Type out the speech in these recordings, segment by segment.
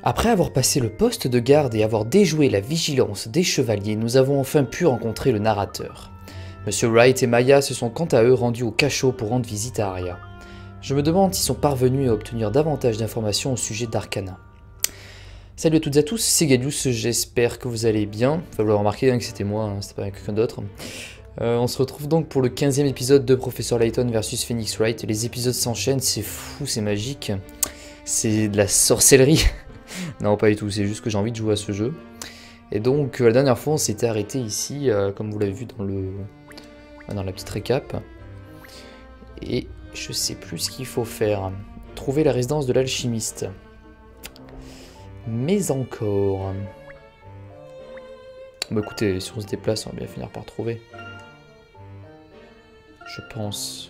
Après avoir passé le poste de garde et avoir déjoué la vigilance des chevaliers, nous avons enfin pu rencontrer le narrateur. Monsieur Wright et Maya se sont quant à eux rendus au cachot pour rendre visite à Arya. Je me demande s'ils sont parvenus à obtenir davantage d'informations au sujet d'Arcana. Salut à toutes et à tous, c'est Galius, j'espère que vous allez bien. Enfin, vous l'avez remarqué que c'était moi, c'était pas quelqu'un d'autre. On se retrouve donc pour le 15e épisode de Professeur Layton versus Phoenix Wright. Les épisodes s'enchaînent, c'est fou, c'est magique. C'est de la sorcellerie. Non, pas du tout, c'est juste que j'ai envie de jouer à ce jeu. Et donc, la dernière fois, on s'était arrêté ici, comme vous l'avez vu dans la petite récap. Et je sais plus ce qu'il faut faire. Trouver la résidence de l'alchimiste. Mais encore... Bah écoutez, si on se déplace, on va bien finir par trouver. Je pense.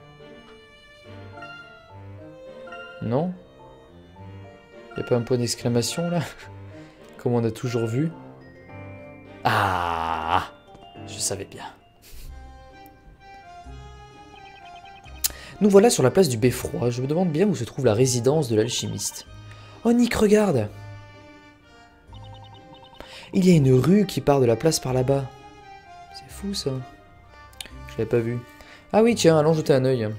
Non ? Y'a pas un point d'exclamation là? Comme on a toujours vu. Ah! Je savais bien. Nous voilà sur la place du Beffroi. Je me demande bien où se trouve la résidence de l'alchimiste. Oh Nick, regarde! Il y a une rue qui part de la place par là-bas. C'est fou ça. Je l'avais pas vu. Ah oui, tiens, allons jeter un œil.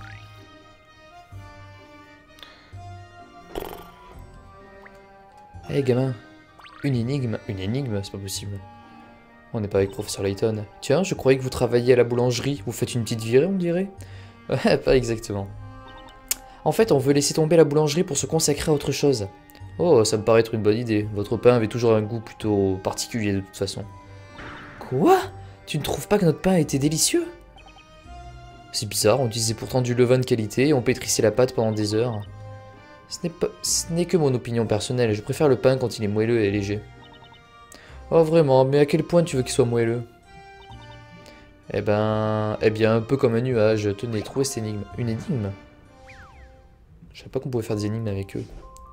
Eh hey, gamin, une énigme, c'est pas possible. On n'est pas avec Professeur Layton. Tiens, je croyais que vous travailliez à la boulangerie. Vous faites une petite virée, on dirait? Ouais, pas exactement. En fait, on veut laisser tomber la boulangerie pour se consacrer à autre chose. Oh, ça me paraît être une bonne idée. Votre pain avait toujours un goût plutôt particulier de toute façon. Quoi? Tu ne trouves pas que notre pain était délicieux? C'est bizarre, on utilisait pourtant du levain de qualité et on pétrissait la pâte pendant des heures. Ce n'est que mon opinion personnelle, je préfère le pain quand il est moelleux et léger. Oh vraiment, mais à quel point tu veux qu'il soit moelleux? Eh bien, un peu comme un nuage. Tenez, trouvez cette énigme. Une énigme? Je savais pas qu'on pouvait faire des énigmes avec eux.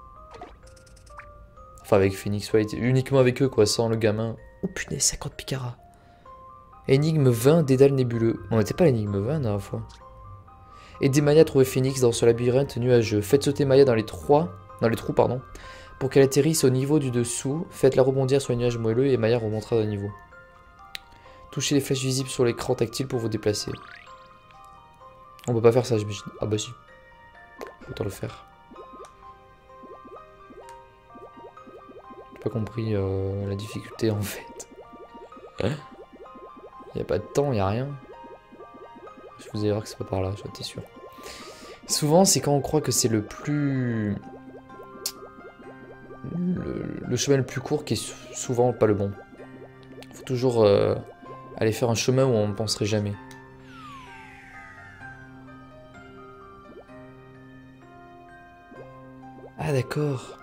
Enfin, avec Phoenix Wright, uniquement avec eux, quoi, sans le gamin. Oh punaise, 50 picaras. Énigme 20, dédale nébuleux. On n'était pas l'énigme 20 la dernière fois. Aidez Maya à trouver Phoenix dans ce labyrinthe nuageux. Faites sauter Maya dans les trous, pour qu'elle atterrisse au niveau du dessous. Faites-la rebondir sur les nuages moelleux et Maya remontera d'un niveau. Touchez les flèches visibles sur l'écran tactile pour vous déplacer. On peut pas faire ça, j'imagine. Ah bah si. Autant le faire. J'ai pas compris la difficulté en fait. Y a pas de temps, y a rien. Vous allez voir que c'est pas par là, j'en étais sûr. Souvent, c'est quand on croit que c'est le plus... Le chemin le plus court qui est souvent pas le bon. Faut toujours aller faire un chemin où on ne penserait jamais. Ah d'accord.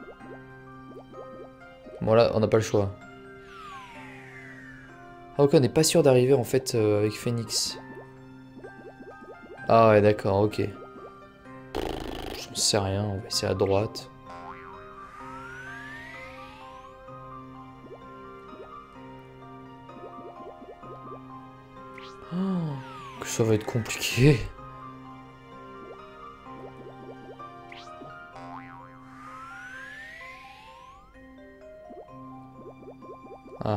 Bon là, on n'a pas le choix. Ah ok, on n'est pas sûr d'arriver en fait avec Phoenix. Ah ouais d'accord, ok. J'en sais rien, on va essayer à droite. Oh, que ça va être compliqué. Ah.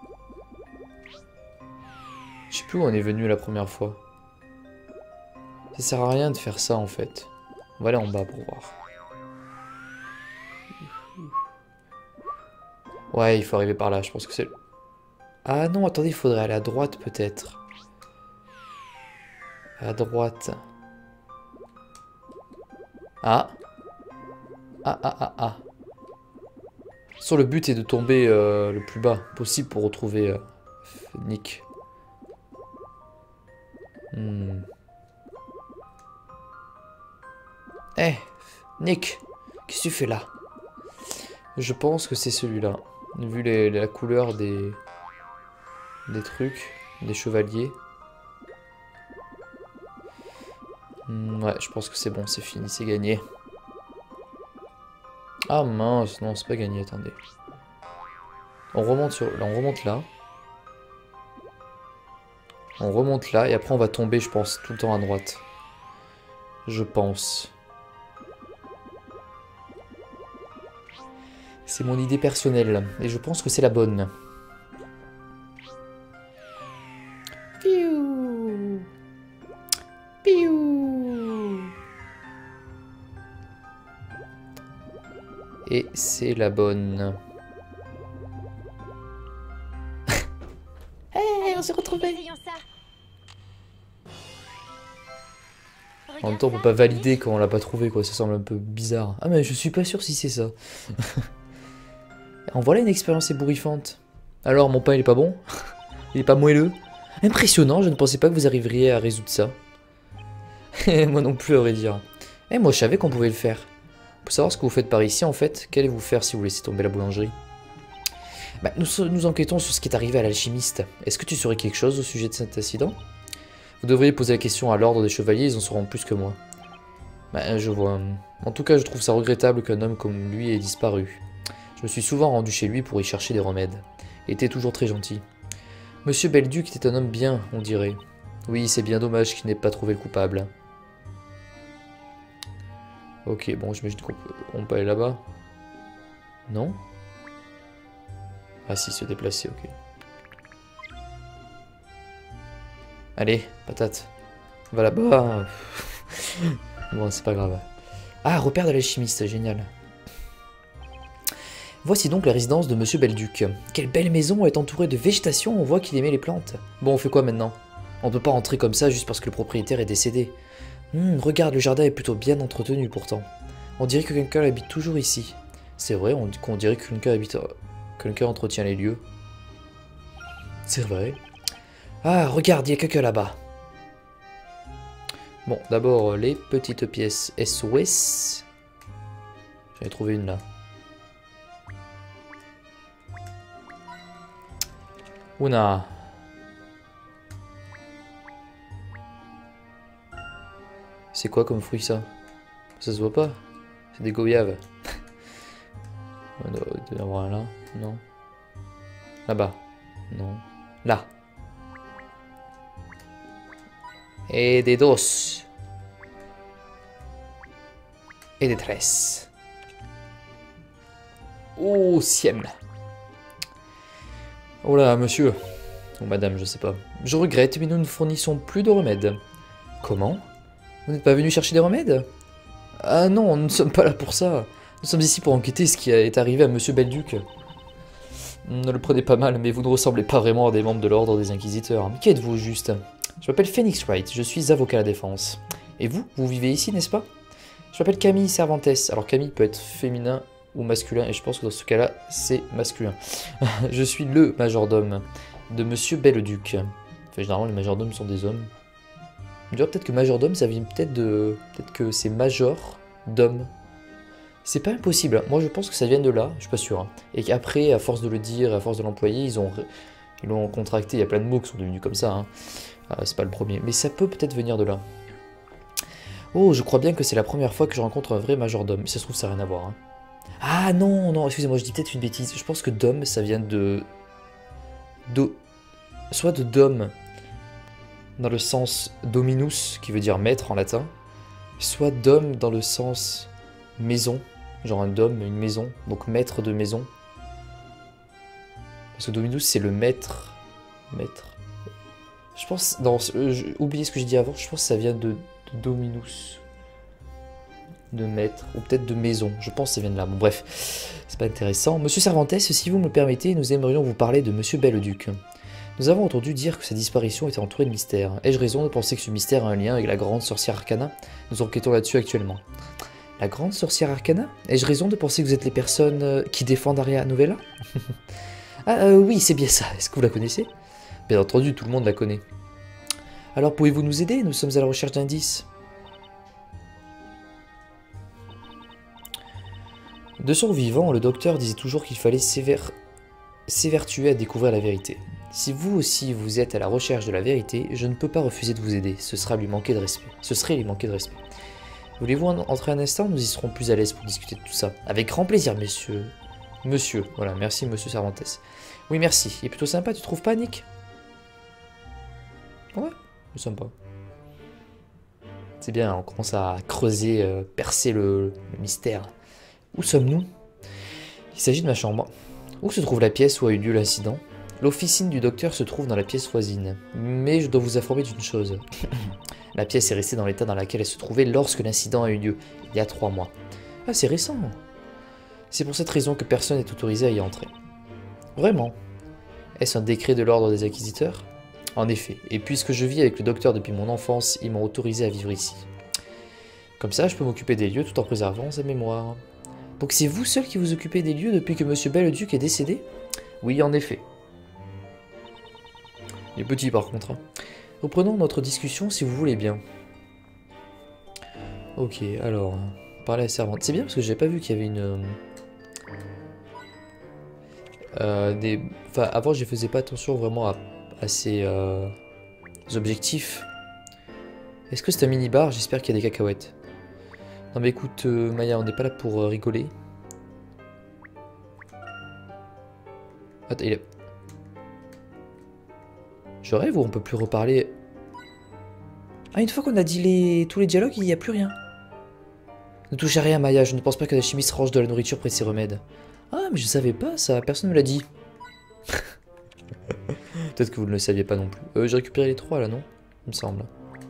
Je sais plus où on est venu la première fois. Ça sert à rien de faire ça en fait. On va aller en bas pour voir. Ouais, il faut arriver par là, je pense que c'est... Ah non, attendez, il faudrait aller à droite peut-être. À droite. Ah. Ah. Sur le but est de tomber le plus bas possible pour retrouver Nick. Eh, Nick, qu'est-ce que tu fais là? Je pense que c'est celui-là. Vu la couleur des trucs, des chevaliers. Ouais, je pense que c'est bon, c'est fini, c'est gagné. Ah mince, non, c'est pas gagné, attendez. On remonte là, on remonte là. On remonte là, et après on va tomber, je pense, tout le temps à droite. Je pense. C'est mon idée personnelle, et je pense que c'est la bonne. Piou. Piou. Et c'est la bonne. Hey, on s'est retrouvés. En même temps, on peut pas valider quand on l'a pas trouvé, quoi. Ça semble un peu bizarre. Ah, mais je suis pas sûr si c'est ça. En voilà une expérience ébouriffante. Alors, mon pain, il est pas bon? Il est pas moelleux? Impressionnant, je ne pensais pas que vous arriveriez à résoudre ça. Moi non plus, à vrai dire. Eh, moi, je savais qu'on pouvait le faire. Pour savoir ce que vous faites par ici, en fait, qu'allez-vous faire si vous laissez tomber la boulangerie? Bah, nous enquêtons sur ce qui est arrivé à l'alchimiste. Est-ce que tu saurais quelque chose au sujet de cet incident? Vous devriez poser la question à l'ordre des chevaliers, ils en sauront plus que moi. Bah, je vois. En tout cas, je trouve ça regrettable qu'un homme comme lui ait disparu. Je me suis souvent rendu chez lui pour y chercher des remèdes. Il était toujours très gentil. Monsieur Belduc était un homme bien, on dirait. Oui, c'est bien dommage qu'il n'ait pas trouvé le coupable. Ok, bon, j'imagine qu'on peut aller là-bas. Non? Ah si, se déplacer, ok. Allez, patate. Va là-bas. Bon, c'est pas grave. Ah, repère de l'alchimiste, génial. Voici donc la résidence de Monsieur Belduc. Quelle belle maison, elle est entourée de végétation, on voit qu'il aimait les plantes. Bon, on fait quoi maintenant? On peut pas entrer comme ça juste parce que le propriétaire est décédé. Regarde, le jardin est plutôt bien entretenu pourtant. On dirait que quelqu'un habite toujours ici. C'est vrai, on dirait que quelqu'un entretient les lieux. C'est vrai. Ah, regarde, il y a quelqu'un là-bas. Bon, d'abord, les petites pièces SOS. J'en ai trouvé une là. Ouna. C'est quoi comme fruit ça? Ça se voit pas? C'est des goyaves. Il doit y en avoir un là. Non. Là-bas. Non. Là. Et des dos. Et des tresses. Oh, ciel. Oh là, monsieur. Ou madame, je sais pas. Je regrette, mais nous ne fournissons plus de remèdes. Comment? Vous n'êtes pas venu chercher des remèdes? Ah non, nous ne sommes pas là pour ça. Nous sommes ici pour enquêter ce qui est arrivé à Monsieur Belduc. Ne le prenez pas mal, mais vous ne ressemblez pas vraiment à des membres de l'ordre des Inquisiteurs. Mais qui êtes-vous juste? Je m'appelle Phoenix Wright, je suis avocat à la défense. Et vous, vous vivez ici, n'est-ce pas? Je m'appelle Camille Cervantes. Alors Camille peut être féminin ou masculin, et je pense que dans ce cas-là, c'est masculin. Je suis le majordome de Monsieur Belduc. Enfin, généralement, les majordomes sont des hommes. On dirait peut-être que majordome, ça vient peut-être de... Peut-être que c'est major d'homme. C'est pas impossible. Moi, je pense que ça vient de là, je suis pas sûr. Hein. Et qu'après, à force de le dire, à force de l'employer, ils l'ont contracté. Il y a plein de mots qui sont devenus comme ça. Hein. C'est pas le premier. Mais ça peut peut-être venir de là. Oh, je crois bien que c'est la première fois que je rencontre un vrai majordome. Ça se trouve, ça n'a rien à voir. Hein. Ah non, non, excusez-moi, je dis peut-être une bêtise. Je pense que dom, ça vient de... Soit de dom, dans le sens dominus, qui veut dire maître en latin. Soit dom dans le sens maison. Genre un dom, une maison. Donc maître de maison. Parce que dominus, c'est le maître. Maître. Je pense... Non, oubliez ce que j'ai dit avant. Je pense que ça vient de dominus. De maître, ou peut-être de maison, je pense que ça vient de là. Bon bref, c'est pas intéressant. Monsieur Cervantes, si vous me le permettez, nous aimerions vous parler de Monsieur Belduc. Nous avons entendu dire que sa disparition était entourée de mystère. Ai-je raison de penser que ce mystère a un lien avec la grande sorcière Arcana? Nous enquêtons là-dessus actuellement. La grande sorcière Arcana? Ai-je raison de penser que vous êtes les personnes qui défendent Aria Novella? Ah oui, c'est bien ça. Est-ce que vous la connaissez? Bien entendu, tout le monde la connaît. Alors pouvez-vous nous aider? Nous sommes à la recherche d'indices. De son vivant, le docteur disait toujours qu'il fallait s'évertuer à découvrir la vérité. Si vous aussi vous êtes à la recherche de la vérité, je ne peux pas refuser de vous aider, ce serait lui manquer de respect. Voulez-vous entrer un instant? Nous y serons plus à l'aise pour discuter de tout ça. Avec grand plaisir, messieurs. Monsieur, voilà, merci monsieur Cervantes. Oui, merci. Il est plutôt sympa, tu trouves pas, Nick? Ouais, c'est sympa. C'est bien, on commence à creuser, percer le mystère. Où sommes-nous? Il s'agit de ma chambre. Où se trouve la pièce où a eu lieu l'incident? L'officine du docteur se trouve dans la pièce voisine. Mais je dois vous informer d'une chose. La pièce est restée dans l'état dans lequel elle se trouvait lorsque l'incident a eu lieu, il y a 3 mois. Ah, c'est récent. C'est pour cette raison que personne n'est autorisé à y entrer. Vraiment? Est-ce un décret de l'ordre des inquisiteurs? En effet, et puisque je vis avec le docteur depuis mon enfance, ils m'ont autorisé à vivre ici. Comme ça, je peux m'occuper des lieux tout en préservant sa mémoire. Donc c'est vous seul qui vous occupez des lieux depuis que Monsieur Belleduc est décédé? Oui, en effet. Il est petit par contre. Hein. Reprenons notre discussion si vous voulez bien. Ok, alors, parler à la servante. C'est bien parce que j'ai pas vu qu'il y avait une... Enfin, avant je faisais pas attention vraiment à ces objectifs. Est-ce que c'est un mini-bar? J'espère qu'il y a des cacahuètes. Non mais écoute, Maya, on n'est pas là pour rigoler. Attends, il est... Je rêve ou on peut plus reparler? Ah, une fois qu'on a dit tous les dialogues, il n'y a plus rien. Ne touchez à rien, Maya, je ne pense pas que la chimiste range de la nourriture près de ses remèdes. Ah, mais je savais pas ça, personne ne me l'a dit. Peut-être que vous ne le saviez pas non plus. J'ai récupéré les 3 là, non? Il me semble.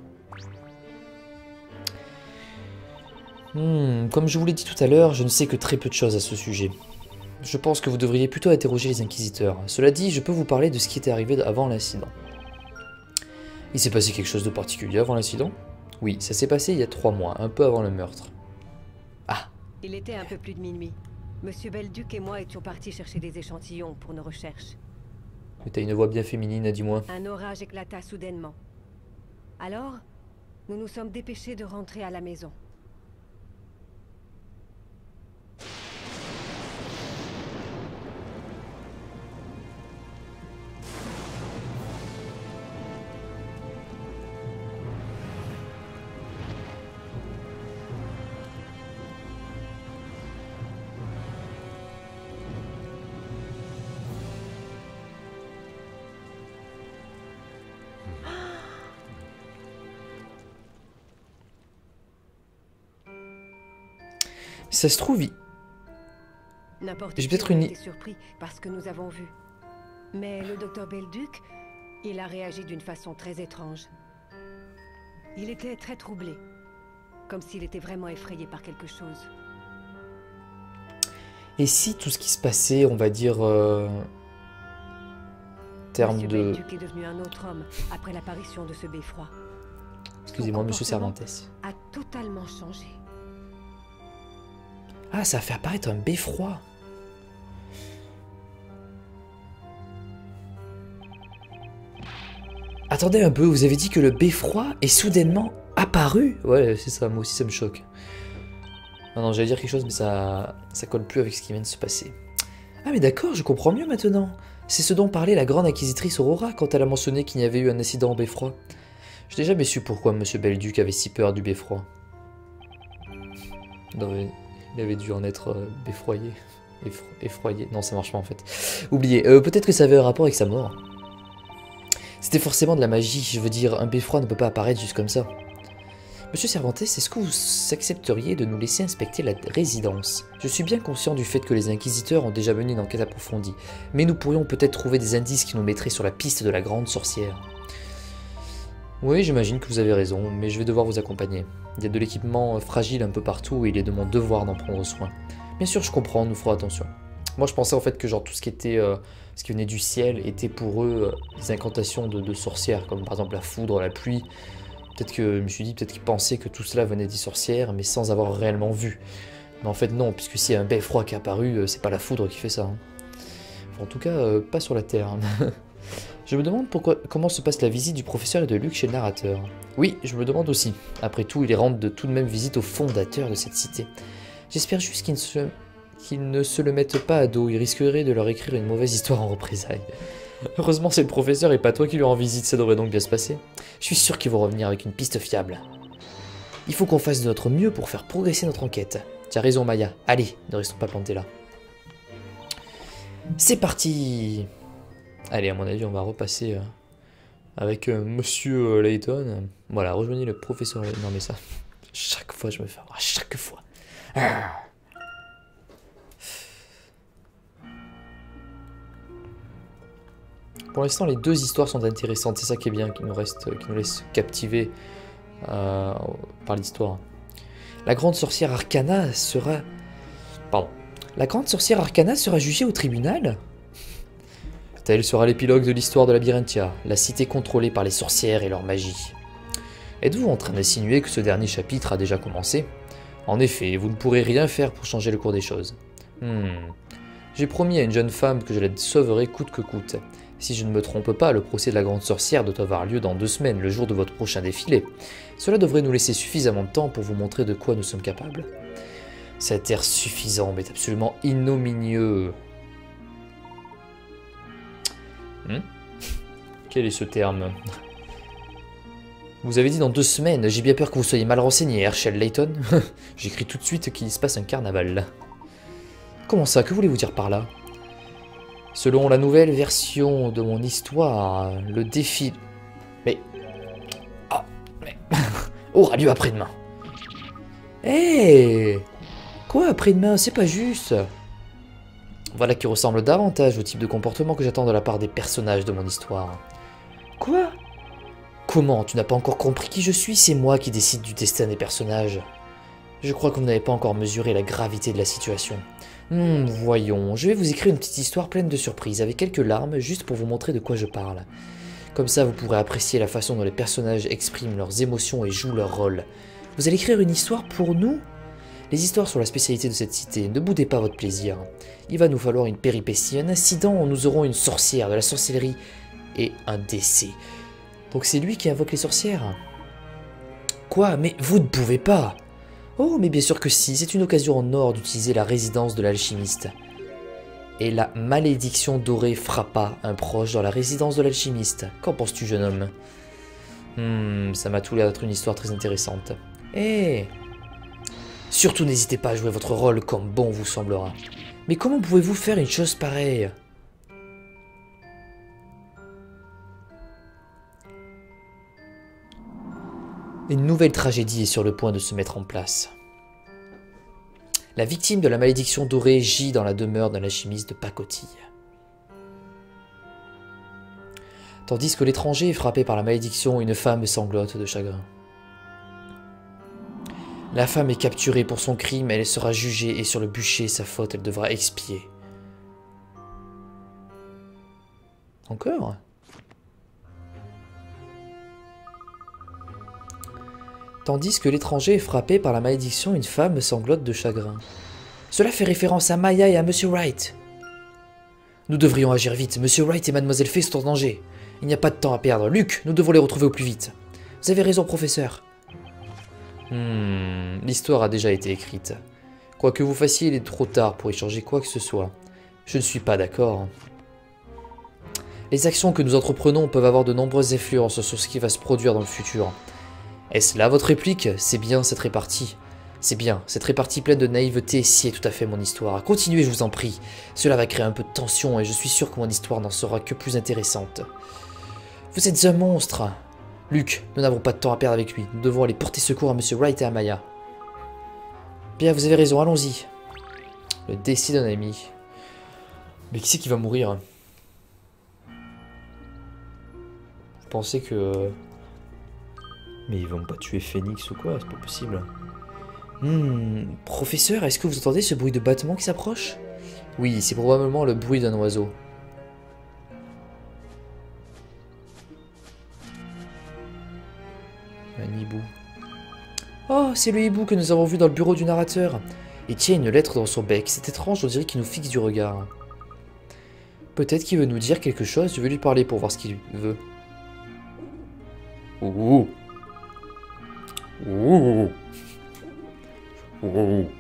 Comme je vous l'ai dit tout à l'heure, je ne sais que très peu de choses à ce sujet. Je pense que vous devriez plutôt interroger les inquisiteurs. Cela dit, je peux vous parler de ce qui était arrivé avant l'incident. Il s'est passé quelque chose de particulier avant l'incident? Oui, ça s'est passé il y a 3 mois, un peu avant le meurtre. Ah! Il était un peu plus de minuit. Monsieur Belleduc et moi étions partis chercher des échantillons pour nos recherches. Mais t'as une voix bien féminine, dis-moi. Un orage éclata soudainement. Alors, nous nous sommes dépêchés de rentrer à la maison. Ça se trouve, N'importe j'ai qui peut-être aurait une... été surpris par ce que nous avons vu. Mais le docteur Belleduc, il a réagi d'une façon très étrange. Il était très troublé, comme s'il était vraiment effrayé par quelque chose. Et si tout ce qui se passait, on va dire... terme Monsieur de... Belleduc est devenu un autre homme après l'apparition de ce beffroi. Excusez-moi, monsieur Son comportement Cervantes. a totalement changé. Ah, ça a fait apparaître un beffroi. Attendez un peu, vous avez dit que le beffroi est soudainement apparu? Ouais, c'est ça, moi aussi ça me choque. Ah non, j'allais dire quelque chose, mais ça colle plus avec ce qui vient de se passer. Ah mais d'accord, je comprends mieux maintenant. C'est ce dont parlait la grande inquisitrice Aurora quand elle a mentionné qu'il y avait eu un incident en beffroi. Je n'ai jamais su pourquoi Monsieur Belleduc avait si peur du beffroi. Non mais... il avait dû en être beffroyé. Effroyé. Non, ça marche pas en fait. Oubliez. Peut-être que ça avait un rapport avec sa mort. C'était forcément de la magie. Je veux dire, un beffroi ne peut pas apparaître juste comme ça. Monsieur Cervantes, est-ce que vous accepteriez de nous laisser inspecter la résidence? Je suis bien conscient du fait que les inquisiteurs ont déjà mené une enquête approfondie, mais nous pourrions peut-être trouver des indices qui nous mettraient sur la piste de la grande sorcière. Oui, j'imagine que vous avez raison, mais je vais devoir vous accompagner. Il y a de l'équipement fragile un peu partout et il est de mon devoir d'en prendre soin. Bien sûr, je comprends, nous ferons attention. Moi, je pensais en fait que genre tout ce qui était, ce qui venait du ciel était pour eux des incantations de sorcières, comme par exemple la foudre, la pluie. Peut-être que je me suis dit, peut-être qu'ils pensaient que tout cela venait des sorcières, mais sans avoir réellement vu. Mais en fait non, puisque s'il y a un beffroi qui est apparu, c'est pas la foudre qui fait ça. Hein. Enfin, en tout cas, pas sur la Terre. Hein. Je me demande comment se passe la visite du professeur et de Luc chez le narrateur. Oui, je me demande aussi. Après tout, il rend tout de même visite au fondateur de cette cité. J'espère juste qu'ils ne se le mettent pas à dos. Ils risqueraient de leur écrire une mauvaise histoire en représailles. Heureusement, c'est le professeur et pas toi qui lui rend visite, ça devrait donc bien se passer. Je suis sûr qu'ils vont revenir avec une piste fiable. Il faut qu'on fasse de notre mieux pour faire progresser notre enquête. Tu as raison, Maya. Allez, ne restons pas plantés là. C'est parti! Allez, à mon avis, on va repasser avec Monsieur Layton. Voilà, rejoignez le professeur Layton. Non, mais ça, chaque fois, je me fais avoir. Chaque fois. Pour l'instant, les deux histoires sont intéressantes. C'est ça qui est bien, qui nous laisse captiver par l'histoire. La grande sorcière Arcana sera... Pardon. La grande sorcière Arcana sera jugée au tribunal? Tel sera l'épilogue de l'histoire de Labyrinthia, la cité contrôlée par les sorcières et leur magie. Êtes-vous en train d'insinuer que ce dernier chapitre a déjà commencé? En effet, vous ne pourrez rien faire pour changer le cours des choses. J'ai promis à une jeune femme que je la sauverai coûte que coûte. Si je ne me trompe pas, le procès de la grande sorcière doit avoir lieu dans 2 semaines, le jour de votre prochain défilé. Cela devrait nous laisser suffisamment de temps pour vous montrer de quoi nous sommes capables. Cet air suffisant m'est absolument ignominieux. Quel est ce terme? Vous avez dit dans 2 semaines, j'ai bien peur que vous soyez mal renseigné, Herschel Layton. J'écris tout de suite qu'il se passe un carnaval. Comment ça, que voulez-vous dire par là? Selon la nouvelle version de mon histoire, le défi... Mais... Ah, mais... aura lieu après-demain. Hé Quoi après-demain? C'est pas juste. Voilà qui ressemble davantage au type de comportement que j'attends de la part des personnages de mon histoire. Quoi? Comment? Tu n'as pas encore compris qui je suis? C'est moi qui décide du destin des personnages. Je crois que vous n'avez pas encore mesuré la gravité de la situation. Voyons, je vais vous écrire une petite histoire pleine de surprises, avec quelques larmes, juste pour vous montrer de quoi je parle. Comme ça, vous pourrez apprécier la façon dont les personnages expriment leurs émotions et jouent leur rôle. Vous allez écrire une histoire pour nous? Les histoires sont la spécialité de cette cité, ne boudez pas votre plaisir. Il va nous falloir une péripétie, un incident où nous aurons une sorcière, de la sorcellerie et un décès. Donc c'est lui qui invoque les sorcières? Quoi? Mais vous ne pouvez pas! Oh, mais bien sûr que si, c'est une occasion en or d'utiliser la résidence de l'alchimiste. Et la malédiction dorée frappa un proche dans la résidence de l'alchimiste. Qu'en penses-tu, jeune homme? Ça m'a tout l'air d'être une histoire très intéressante. Surtout n'hésitez pas à jouer votre rôle comme bon vous semblera. Mais comment pouvez-vous faire une chose pareille? Une nouvelle tragédie est sur le point de se mettre en place. La victime de la malédiction dorée gît dans la demeure d'un alchimiste de pacotille. Tandis que l'étranger est frappé par la malédiction, une femme sanglote de chagrin. La femme est capturée pour son crime, elle sera jugée et sur le bûcher, sa faute, elle devra expier. Encore ? Tandis que l'étranger est frappé par la malédiction, une femme sanglote de chagrin. Cela fait référence à Maya et à Monsieur Wright. Nous devrions agir vite. Monsieur Wright et Mademoiselle Fay sont en danger. Il n'y a pas de temps à perdre. Luc, nous devons les retrouver au plus vite. Vous avez raison, professeur. L'histoire a déjà été écrite. Quoi que vous fassiez, il est trop tard pour y changer quoi que ce soit. Je ne suis pas d'accord. Les actions que nous entreprenons peuvent avoir de nombreuses influences sur ce qui va se produire dans le futur. Est-ce là votre réplique? C'est bien cette répartie. C'est bien, cette répartie pleine de naïveté sied tout à fait mon histoire. Continuez, je vous en prie. Cela va créer un peu de tension et je suis sûr que mon histoire n'en sera que plus intéressante. Vous êtes un monstre. Luc, nous n'avons pas de temps à perdre avec lui. Nous devons aller porter secours à Monsieur Wright et à Maya. Bien, vous avez raison, allons-y. Le décès d'un ami. Mais qui c'est qui va mourir? Vous pensez que... Mais ils vont pas tuer Phoenix ou quoi? C'est pas possible. Professeur, est-ce que vous entendez ce bruit de battement qui s'approche? Oui, c'est probablement le bruit d'un oiseau. Un hibou. Oh, c'est le hibou que nous avons vu dans le bureau du narrateur. Il tient une lettre dans son bec. C'est étrange, on dirait qu'il nous fixe du regard. Peut-être qu'il veut nous dire quelque chose. Je vais lui parler pour voir ce qu'il veut. Ouh. Ouh. Ouh.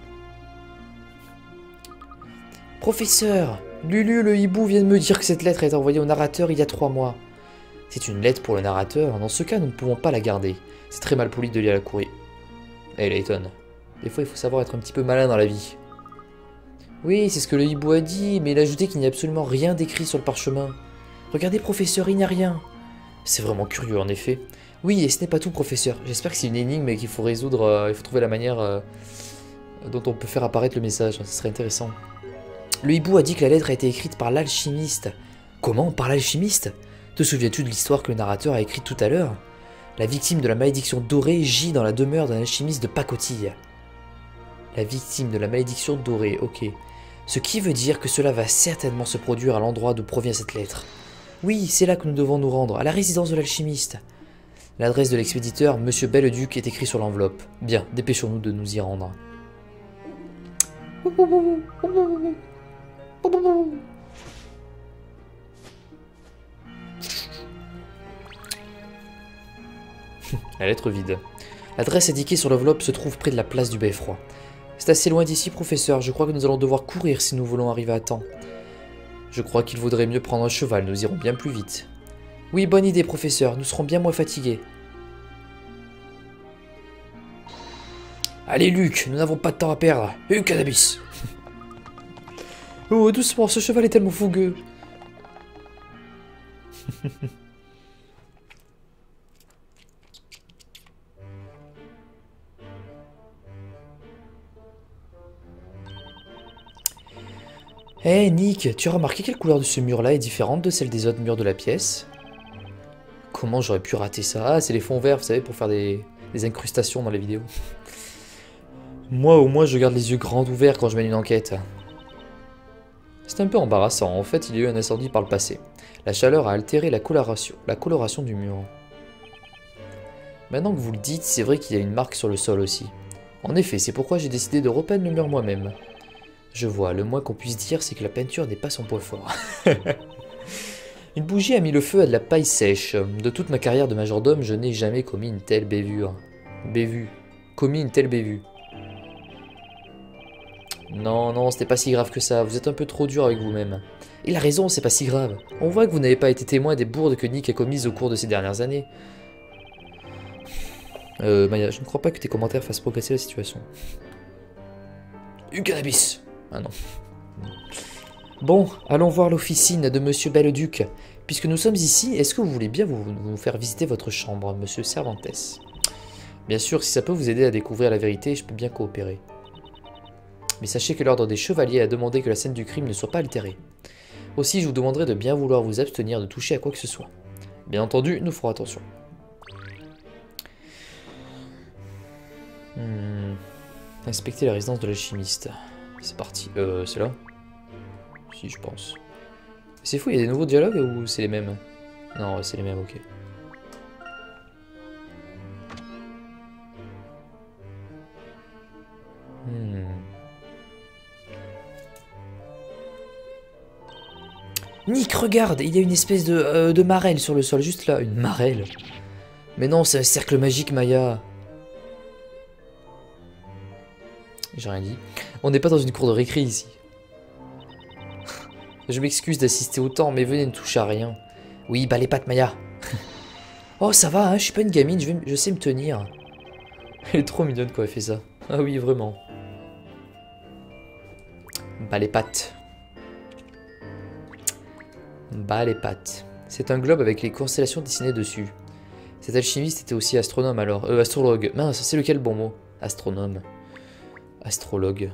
Professeur, Lulu le hibou vient de me dire que cette lettre a été envoyée au narrateur il y a 3 mois. C'est une lettre pour le narrateur. Dans ce cas, nous ne pouvons pas la garder. C'est très mal poli de lire la courrier. Hey Layton, des fois il faut savoir être un petit peu malin dans la vie. Oui, c'est ce que le hibou a dit, mais il a ajouté qu'il n'y a absolument rien d'écrit sur le parchemin. Regardez, professeur, il n'y a rien. C'est vraiment curieux, en effet. Oui, et ce n'est pas tout, professeur. J'espère que c'est une énigme qu'il faut résoudre. Il faut trouver la manière dont on peut faire apparaître le message. Ce serait intéressant. Le hibou a dit que la lettre a été écrite par l'alchimiste. Comment? Par l'alchimiste? Te souviens-tu de l'histoire que le narrateur a écrite tout à l'heure? La victime de la malédiction dorée gît dans la demeure d'un alchimiste de pacotille. La victime de la malédiction dorée, ok. Ce qui veut dire que cela va certainement se produire à l'endroit d'où provient cette lettre. Oui, c'est là que nous devons nous rendre, à la résidence de l'alchimiste. L'adresse de l'expéditeur, Monsieur Belleduc, est écrite sur l'enveloppe. Bien, dépêchons-nous de nous y rendre. La lettre vide. L'adresse indiquée sur l'enveloppe se trouve près de la place du Beffroi. C'est assez loin d'ici, professeur. Je crois que nous allons devoir courir si nous voulons arriver à temps. Je crois qu'il vaudrait mieux prendre un cheval, nous irons bien plus vite. Oui, bonne idée, professeur. Nous serons bien moins fatigués. Allez, Luc, nous n'avons pas de temps à perdre. Cannabis. Oh, doucement, ce cheval est tellement fougueux. Hé, Nick, tu as remarqué quelle couleur de ce mur-là est différente de celle des autres murs de la pièce? Comment j'aurais pu rater ça? Ah, c'est les fonds verts, vous savez, pour faire des incrustations dans les vidéos. Moi, au moins, je garde les yeux grands ouverts quand je mène une enquête. C'est un peu embarrassant. En fait, il y a eu un incendie par le passé. La chaleur a altéré la coloration du mur. Maintenant que vous le dites, c'est vrai qu'il y a une marque sur le sol aussi. En effet, c'est pourquoi j'ai décidé de repeindre le mur moi-même. Je vois, le moins qu'on puisse dire, c'est que la peinture n'est pas son point fort. Une bougie a mis le feu à de la paille sèche. De toute ma carrière de majordome, je n'ai jamais commis une telle bévure. Commis une telle bévue. Non, non, c'était pas si grave que ça. Vous êtes un peu trop dur avec vous-même. Il a raison, c'est pas si grave. On voit que vous n'avez pas été témoin des bourdes que Nick a commises au cours de ces dernières années. Maya, je ne crois pas que tes commentaires fassent progresser la situation. Du cannabis. Ah non. Bon, allons voir l'officine de Monsieur Belleduc. Puisque nous sommes ici, est-ce que vous voulez bien vous faire visiter votre chambre, Monsieur Cervantes? Bien sûr, si ça peut vous aider à découvrir la vérité, je peux bien coopérer. Mais sachez que l'ordre des chevaliers a demandé que la scène du crime ne soit pas altérée. Aussi, je vous demanderai de bien vouloir vous abstenir de toucher à quoi que ce soit. Bien entendu, nous ferons attention. Inspecter la résidence de l'alchimiste. C'est parti. C'est là? Si, je pense. C'est fou, il y a des nouveaux dialogues ou c'est les mêmes? Non, c'est les mêmes, ok. Nick, regarde, il y a une espèce de marelle sur le sol, juste là. Une marelle. Mais non, c'est un cercle magique, Maya. J'ai rien dit. On n'est pas dans une cour de récré ici. Je m'excuse d'assister autant, mais venez ne toucher à rien. Oui, bah les pattes, Maya. Oh, ça va, hein, je suis pas une gamine, je sais me tenir. Elle est trop mignonne quand elle fait ça. Ah oui, vraiment. Bah les pattes. Bah les pattes. C'est un globe avec les constellations dessinées dessus. Cet alchimiste était aussi astronome alors. Astrologue. Mince, c'est lequel bon mot? Astronome. Astrologue.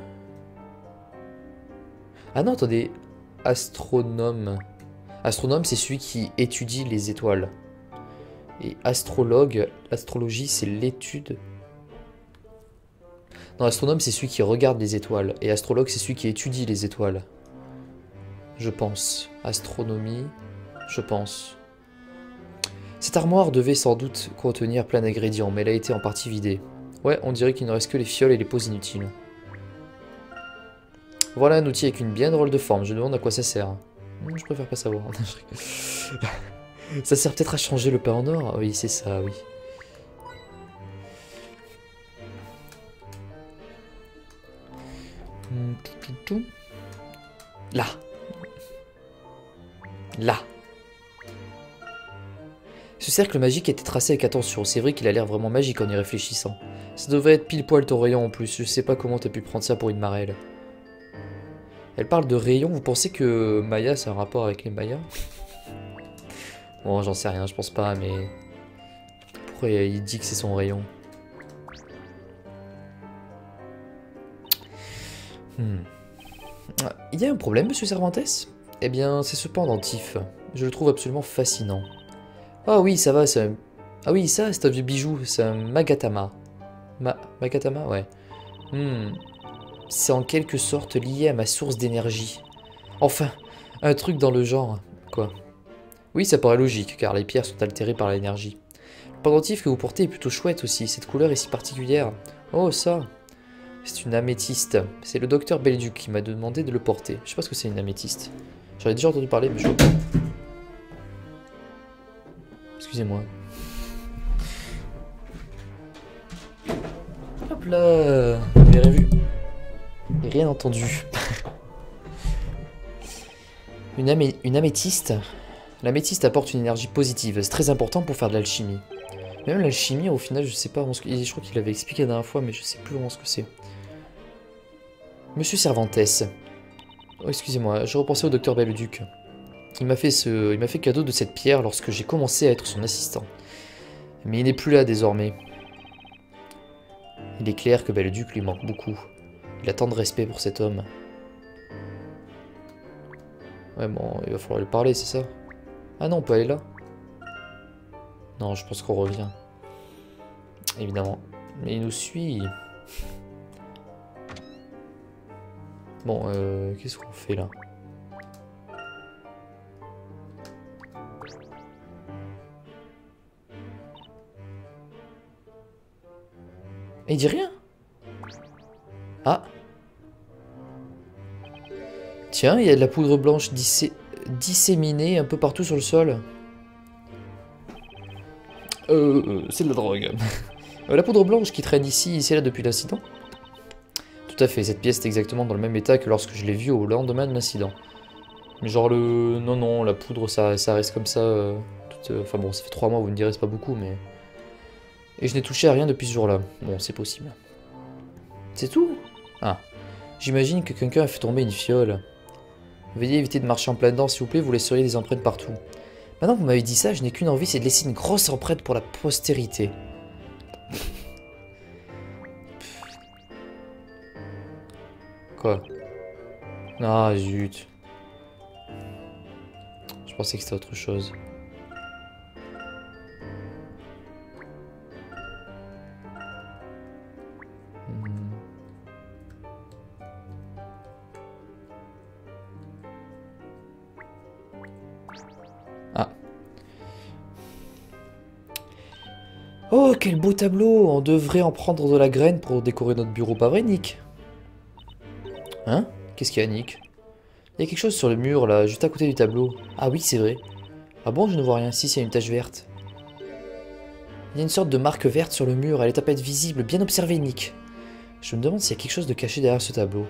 Ah non, attendez. Astronome. Astronome, c'est celui qui étudie les étoiles. Et astrologue, l'astrologie, c'est l'étude. Non, astronome, c'est celui qui regarde les étoiles. Et astrologue, c'est celui qui étudie les étoiles. Je pense. Astronomie, je pense. Cette armoire devait sans doute contenir plein d'ingrédients, mais elle a été en partie vidée. Ouais, on dirait qu'il ne reste que les fioles et les pots inutiles. Voilà un outil avec une bien drôle de forme, je me demande à quoi ça sert. Je préfère pas savoir. Ça sert peut-être à changer le pain en or? Oui, c'est ça, oui. Là. Là. Ce cercle magique a été tracé avec attention. C'est vrai qu'il a l'air vraiment magique en y réfléchissant. Ça devrait être pile poil ton rayon en plus. Je sais pas comment t'as pu prendre ça pour une marelle. Elle parle de rayon. Vous pensez que Maya, c'est un rapport avec les Mayas? Bon, j'en sais rien, je pense pas, mais... Pourquoi il dit que c'est son rayon? Il y a un problème, monsieur Cervantes? Eh bien, c'est ce pendentif. Je le trouve absolument fascinant. Ah oui, ça va, c'est un... Ah oui, ça, c'est un vieux bijou, c'est un Magatama. Magatama, ouais. C'est en quelque sorte lié à ma source d'énergie. Enfin, un truc dans le genre. Quoi? Oui, ça paraît logique, car les pierres sont altérées par l'énergie. Le pendentif que vous portez est plutôt chouette aussi, cette couleur est si particulière. Oh, ça. C'est une améthyste. C'est le docteur Belduc qui m'a demandé de le porter. Je sais pas ce que c'est une améthyste. J'en ai déjà entendu parler, mais je vois pas. Excusez-moi. Hop là. Vous avez rien vu. J'ai rien entendu. Une améthyste. L'améthyste apporte une énergie positive. C'est très important pour faire de l'alchimie. Même l'alchimie, au final, je sais pas. Je crois qu'il avait expliqué la dernière fois, mais je sais plus vraiment ce que c'est. Monsieur Cervantes. Oh, excusez-moi, je repensais au docteur Belleduc. Il m'a fait cadeau de cette pierre lorsque j'ai commencé à être son assistant. Mais il n'est plus là désormais. Il est clair que Belleduc lui manque beaucoup. Il a tant de respect pour cet homme. Ouais, bon, il va falloir lui parler, c'est ça? Ah non, on peut aller là? Non, je pense qu'on revient. Évidemment. Mais il nous suit. Bon, qu'est-ce qu'on fait là? Et il dit rien? Ah! Tiens, il y a de la poudre blanche disséminée un peu partout sur le sol. C'est de la drogue. La poudre blanche qui traîne ici et là depuis l'incident? Tout à fait, cette pièce est exactement dans le même état que lorsque je l'ai vue au lendemain de l'incident. Mais genre le... Non, la poudre ça reste comme ça. Enfin bon, ça fait 3 mois, vous me direz, c'est pas beaucoup, mais... Et je n'ai touché à rien depuis ce jour-là. Bon, c'est possible. C'est tout? Ah. J'imagine que quelqu'un a fait tomber une fiole. Veuillez éviter de marcher en plein dedans, s'il vous plaît, vous laisseriez des empreintes partout. Maintenant que vous m'avez dit ça, je n'ai qu'une envie, c'est de laisser une grosse empreinte pour la postérité. Quoi? Ah, zut. Je pensais que c'était autre chose. Ah. Oh, quel beau tableau! On devrait en prendre de la graine pour décorer notre bureau, pas vrai, Nick? Hein? Qu'est-ce qu'il y a, Nick? Il y a quelque chose sur le mur, là, juste à côté du tableau. Ah oui, c'est vrai. Ah bon, je ne vois rien. Si, il y a une tache verte. Il y a une sorte de marque verte sur le mur. Elle est à peine visible. Bien observé, Nick. Je me demande s'il y a quelque chose de caché derrière ce tableau.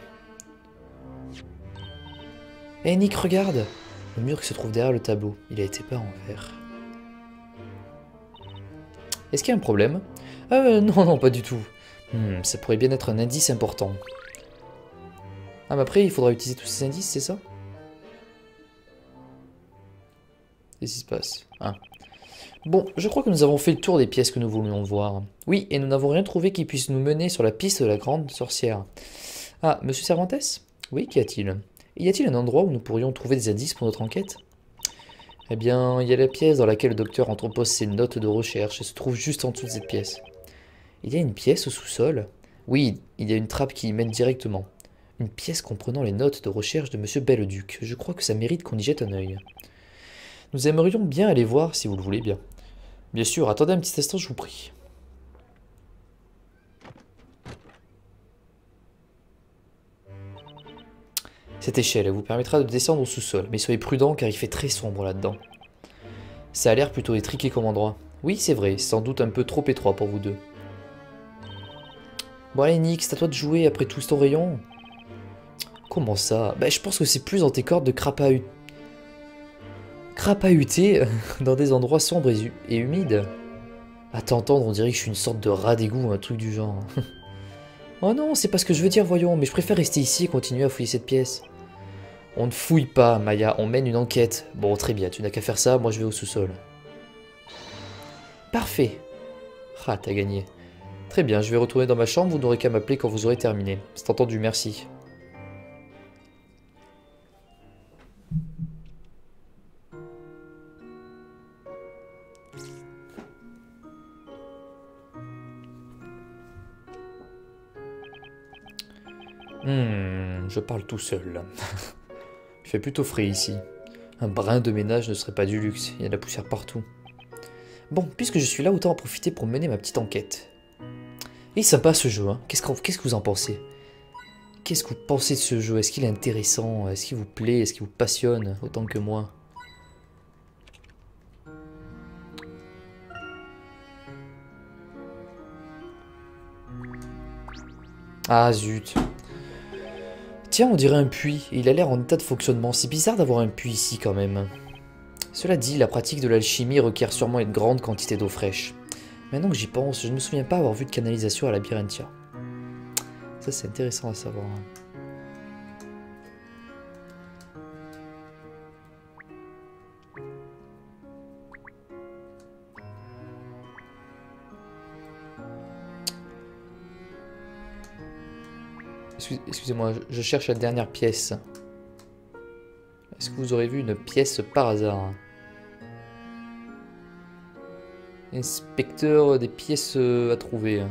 Hé, Nick, regarde! Le mur qui se trouve derrière le tableau. Il a été peint en vert. Est-ce qu'il y a un problème? Ah non, pas du tout. Ça pourrait bien être un indice important. Ah, mais après, il faudra utiliser tous ces indices, c'est ça? Qu'est-ce qui se passe? Ah. Bon, je crois que nous avons fait le tour des pièces que nous voulions voir. Oui, et nous n'avons rien trouvé qui puisse nous mener sur la piste de la grande sorcière. Ah, monsieur Cervantes? Oui, qu'y a-t-il? Y a-t-il un endroit où nous pourrions trouver des indices pour notre enquête? Eh bien, il y a la pièce dans laquelle le docteur entrepose ses notes de recherche et se trouve juste en dessous de cette pièce. Il y a une pièce au sous-sol? Oui, il y a une trappe qui y mène directement. Une pièce comprenant les notes de recherche de monsieur Belleduc. Je crois que ça mérite qu'on y jette un œil. Nous aimerions bien aller voir si vous le voulez bien. Bien sûr, attendez un petit instant, je vous prie. Cette échelle vous permettra de descendre au sous-sol, mais soyez prudent car il fait très sombre là-dedans. Ça a l'air plutôt étriqué comme endroit. Oui, c'est vrai, c'est sans doute un peu trop étroit pour vous deux. Bon allez Nick, c'est à toi de jouer après tout ce ton rayon. Comment ça? Bah je pense que c'est plus dans tes cordes de crapahuter dans des endroits sombres et humides. À t'entendre, on dirait que je suis une sorte de rat d'égout, un truc du genre. Oh non, c'est pas ce que je veux dire, voyons, mais je préfère rester ici et continuer à fouiller cette pièce. On ne fouille pas, Maya, on mène une enquête. Bon, très bien, tu n'as qu'à faire ça, moi je vais au sous-sol. Parfait. Ah, t'as gagné. Très bien, je vais retourner dans ma chambre, vous n'aurez qu'à m'appeler quand vous aurez terminé. C'est entendu, merci. je parle tout seul. Il fait plutôt frais ici. Un brin de ménage ne serait pas du luxe, il y a de la poussière partout. Bon, puisque je suis là, autant en profiter pour mener ma petite enquête. Il est sympa ce jeu, hein. Qu'est-ce que vous en pensez? Qu'est-ce que vous pensez de ce jeu? Est-ce qu'il est intéressant? Est-ce qu'il vous plaît? Est-ce qu'il vous passionne autant que moi? Ah zut. Tiens, on dirait un puits, et il a l'air en état de fonctionnement. C'est bizarre d'avoir un puits ici quand même. Cela dit, la pratique de l'alchimie requiert sûrement une grande quantité d'eau fraîche. Maintenant que j'y pense, je ne me souviens pas avoir vu de canalisation à Labyrinthium. Ça c'est intéressant à savoir. Excusez-moi, je cherche la dernière pièce. Est-ce que vous aurez vu une pièce par hasard? Inspecteur des pièces à trouver.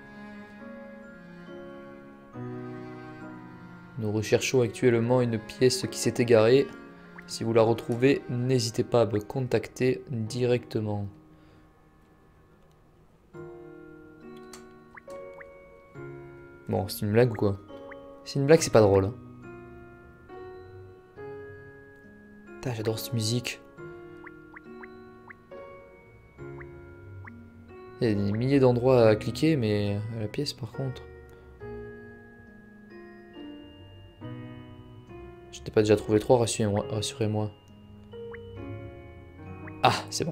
Nous recherchons actuellement une pièce qui s'est égarée. Si vous la retrouvez, n'hésitez pas à me contacter directement. Bon, c'est une blague ou quoi? C'est une blague, c'est pas drôle. Putain, j'adore cette musique. Il y a des milliers d'endroits à cliquer, mais à la pièce par contre. Je t'ai pas déjà trouvé 3, rassurez-moi. Ah, c'est bon.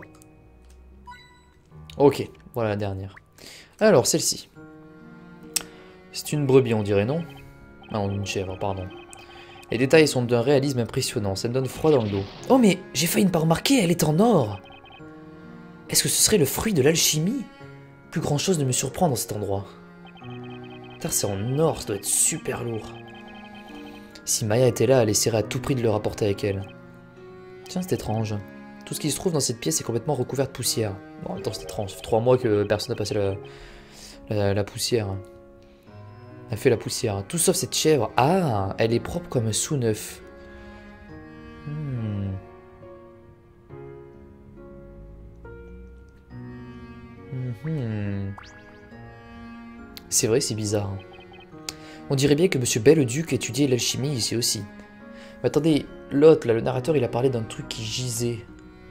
Ok, voilà la dernière. Alors, celle-ci. C'est une brebis, on dirait, non? Non, une chèvre, pardon. Les détails sont d'un réalisme impressionnant, ça me donne froid dans le dos. Oh mais, j'ai failli ne pas remarquer, elle est en or! Est-ce que ce serait le fruit de l'alchimie? Plus grand chose ne me surprend dans cet endroit. Putain, c'est en or, ça doit être super lourd. Si Maya était là, elle essaierait à tout prix de le rapporter avec elle. Tiens, c'est étrange. Tout ce qui se trouve dans cette pièce est complètement recouvert de poussière. Bon, en même temps, c'est étrange. Ça fait 3 mois que personne n'a passé la poussière. Elle fait la poussière. Tout sauf cette chèvre. Ah, elle est propre comme un sous-neuf. C'est vrai, c'est bizarre. On dirait bien que Monsieur Belleduc étudiait l'alchimie ici aussi. Mais attendez, l'autre, là, le narrateur, il a parlé d'un truc qui gisait.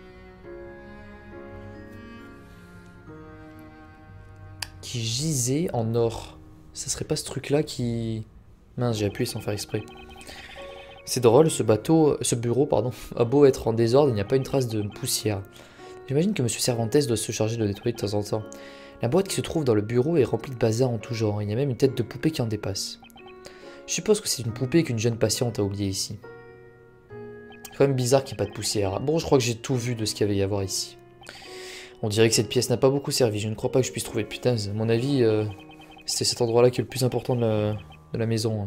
Qui gisait en or. Ça serait pas ce truc-là qui... Mince, j'ai appuyé sans faire exprès. C'est drôle, ce bureau, pardon, a beau être en désordre, il n'y a pas une trace de poussière. J'imagine que Monsieur Cervantes doit se charger de le nettoyer de temps en temps. La boîte qui se trouve dans le bureau est remplie de bazar en tout genre. Il y a même une tête de poupée qui en dépasse. Je suppose que c'est une poupée qu'une jeune patiente a oubliée ici. C'est quand même bizarre qu'il n'y ait pas de poussière. Bon, je crois que j'ai tout vu de ce qu'il y avait à voir ici. On dirait que cette pièce n'a pas beaucoup servi. Je ne crois pas que je puisse trouver de putain. À mon avis, c'est cet endroit-là qui est le plus important de la maison.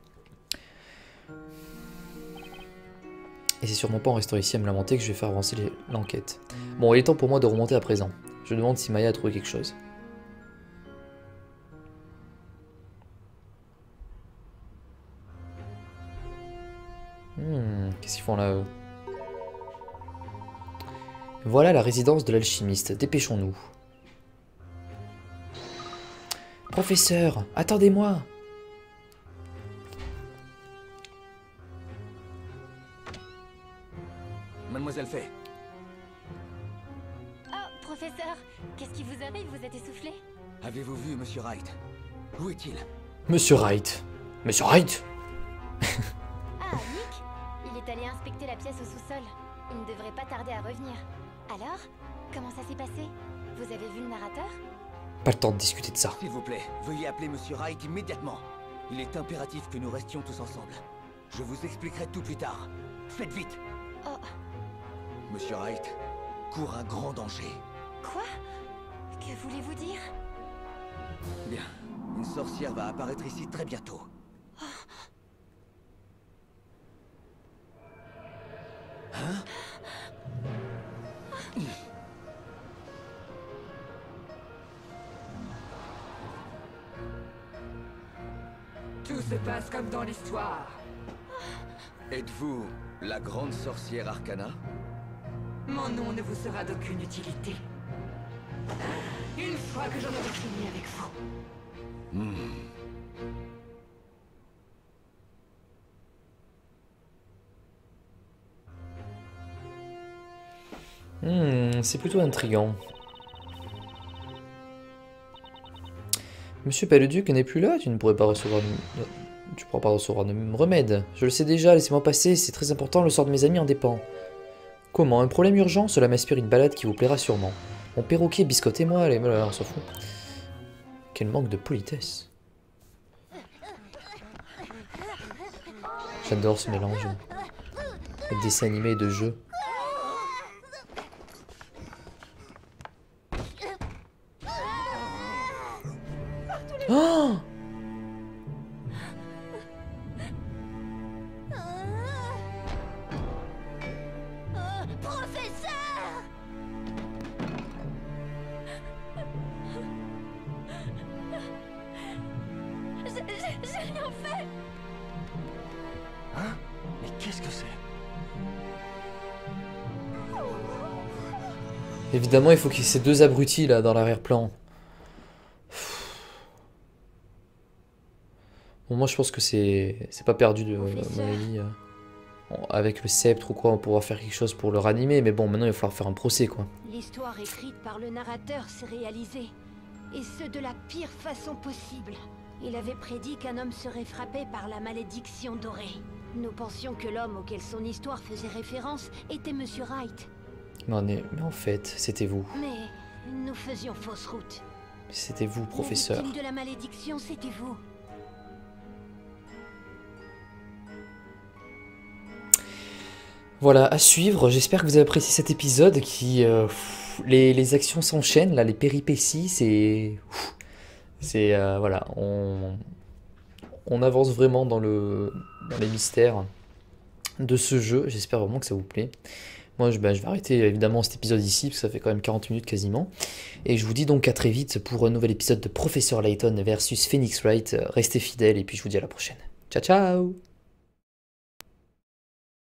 Et c'est sûrement pas en restant ici à me lamenter que je vais faire avancer l'enquête. Bon, il est temps pour moi de remonter à présent. Je demande si Maya a trouvé quelque chose. Qu'est-ce qu'ils font là, eux? Voilà la résidence de l'alchimiste. Dépêchons-nous. Professeur, attendez-moi! Mademoiselle Fay. Oh, professeur, qu'est-ce qui vous arrive? Vous êtes essoufflé? Avez-vous vu Monsieur Wright? Où est-il? Monsieur Wright. Monsieur Wright? Ah, Nick? Il est allé inspecter la pièce au sous-sol. Il ne devrait pas tarder à revenir. Alors, comment ça s'est passé? Vous avez vu le narrateur? Pas le temps de discuter de ça. S'il vous plaît, veuillez appeler Monsieur Wright immédiatement. Il est impératif que nous restions tous ensemble. Je vous expliquerai tout plus tard. Faites vite. Oh. Monsieur Wright court un grand danger. Quoi? Que voulez-vous dire? Bien, une sorcière va apparaître ici très bientôt. Hein? Tout se passe comme dans l'histoire. Êtes-vous la grande sorcière Arcana? Mon nom ne vous sera d'aucune utilité. Une fois que j'en aurai fini avec vous. C'est plutôt intriguant. Monsieur Pelleduc n'est plus là, tu ne pourrais pas recevoir tu pourras pas recevoir de remède. Je le sais déjà, laissez-moi passer, c'est très important, le sort de mes amis en dépend. Comment? Un problème urgent? Cela m'inspire une balade qui vous plaira sûrement. Mon perroquet, biscottez-moi, allez, voilà, on s'en fout. Quel manque de politesse. J'adore ce mélange de dessin animé et de jeu. Oh! Professeur! J'ai rien fait! Hein? Mais qu'est-ce que c'est? Évidemment, il faut qu'il y ait ces deux abrutis là dans l'arrière-plan. Bon, moi je pense que c'est pas perdu de mon avis. Avec le sceptre ou quoi, on pourra faire quelque chose pour le ranimer, mais bon, maintenant il va falloir faire un procès quoi. L'histoire écrite par le narrateur s'est réalisée, et ce de la pire façon possible. Il avait prédit qu'un homme serait frappé par la malédiction dorée. Nous pensions que l'homme auquel son histoire faisait référence était Monsieur Wright. Mais en fait, c'était vous. Mais nous faisions fausse route. C'était vous, professeur. La victime de la malédiction, c'était vous. Voilà, à suivre. J'espère que vous avez apprécié cet épisode qui... les actions s'enchaînent, là, les péripéties, c'est... voilà, on avance vraiment dans les mystères de ce jeu. J'espère vraiment que ça vous plaît. Moi, je vais arrêter évidemment cet épisode ici, parce que ça fait quand même 40 minutes quasiment. Et je vous dis donc à très vite pour un nouvel épisode de Professeur Layton versus Phoenix Wright. Restez fidèles et puis je vous dis à la prochaine. Ciao, ciao!